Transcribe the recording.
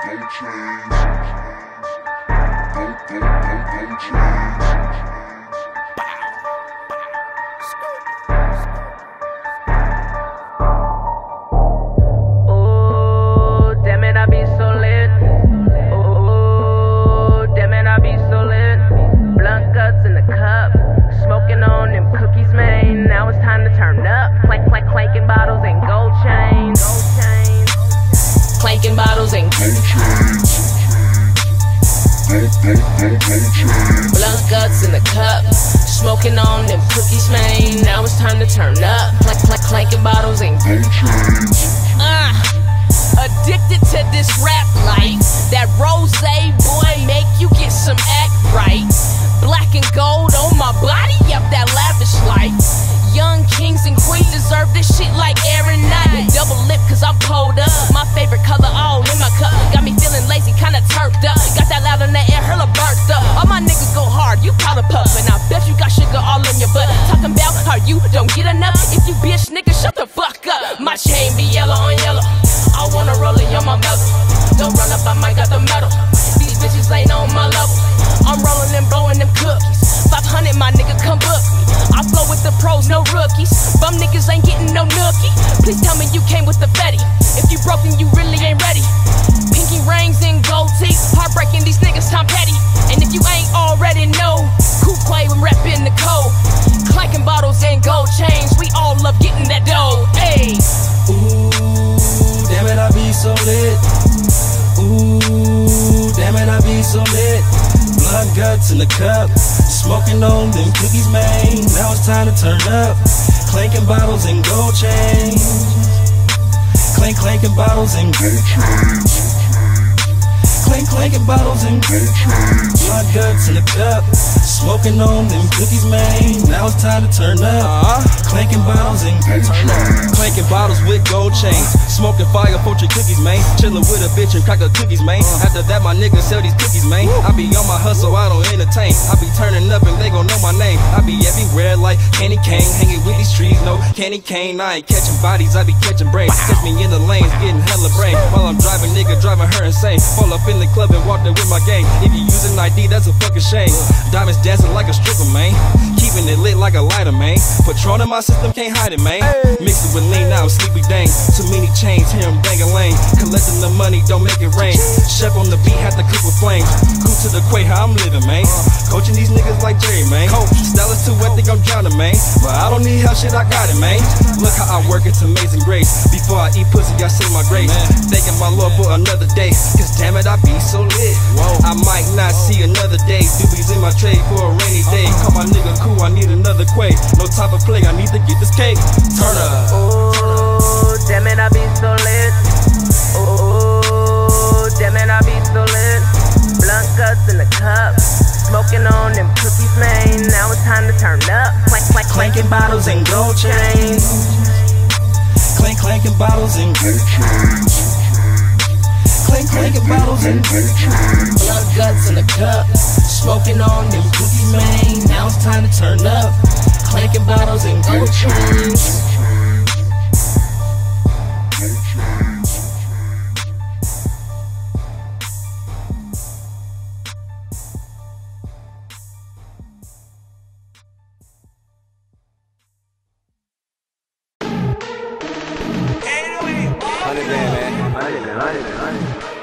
Oh, damn it, I be so lit. Oh, damn it, I be so lit. Blunt guts in the cup, smoking on them cookies, man. Now it's time to turn up. Clanking bottles and gold chains. Clanking bottles and gold chains. Blunt guts in the cup, smoking on them cookies, man. Now it's time to turn up. Clanking bottles and gold chains. Addicted to this rap life. That rose, boy, make you get some act right. Black and gold on my body, up that lavish life. Young kings and queens deserve this shit like every night. Double lip cause I'm pulled up. My favorite color all in my cup. Got me feeling lazy, kinda turfed up. Got that loud in the air, hella burst up. All my niggas go hard, you powder puff. And I bet you got sugar all in your butt. Talking about how you don't get enough. If you bitch nigga, shut the fuck up. My chain be yellow on yellow. I wanna roll it on my metal. Don't run up, I might got the metal. These bitches ain't on my level. I'm rolling and blowing them cookies. 500, my nigga, come book me. I flow with the pros, no rookies. Bum niggas ain't getting no nookie. Please tell me you came with the Fetty. If you broken, you really ain't ready. Pinky rings and gold teeth. Heartbreaking these niggas, Tom Petty. And if you ain't already know, Kool-Quay when reppin' the code. Clanking bottles and gold chains. We all love getting that dough. Ayy. Ooh, damn it, I be so lit. Ooh, damn it, I be so lit. Blood guts in the cup, smoking on them cookies, man. Now it's time to turn up. Clanking bottles and gold chains. Clanking bottles and gold chains. Clanking bottles and gold chains. Blood guts in the cup, smoking on them cookies, man. Now it's time to turn up. Clanking bottles and gold chains. Clanking bottles with gold chains. Smoking fire, poultry cookies, man. Chillin' with a bitch and crack her cookies, man. After that, my niggas sell these cookies, man. I be on my hustle, I don't entertain. I be turning up and they gon' know my name. I be everywhere like candy cane. Hanging with these trees, no candy cane. I ain't catching bodies, I be catching brains. Catch me in the lanes, getting hella brain. While I'm driving, nigga, driving her insane. Fall up in the club and walk there with my gang. If you use an ID, that's a fucking shame. Diamonds dancing like a stripper, man. Keeping it lit like a lighter, man. Patron in my system, can't hide it, man. Mix it with lean, now I'm sleepy dang. Too many chains, hear him bang-a-lang. Collecting the money, don't make it rain. Chef on the beat, had to cook with flames. Cool to the quay, how I'm living, man. Coaching these niggas like Jerry, man. Style is too wet, think I'm drowning, man. But I don't need help, shit, I got it, man. Look how I work, it's amazing grace. Before I eat pussy, I say my grace. Thanking my Lord for another day. Cause damn it, I be so lit. I might not see another day. Doobies in my trade for a rainy day. Call my nigga cool, I need another quay. No time for play, I need to get this cake. Turn up. Oh, damn it, I be so lit. Oh, damn it, I be so lit. Blunt guts in the cup, smoking on them cookies, man. Now it's time to turn up. Clanking bottles and gold chains. Clanking bottles and gold chains. Clanking bottles and gold chains. Blood guts in the cup, smoking on them cookies, man. Now it's time to turn up. Clanking bottles and gold chains. $100 grand, man. $100 grand.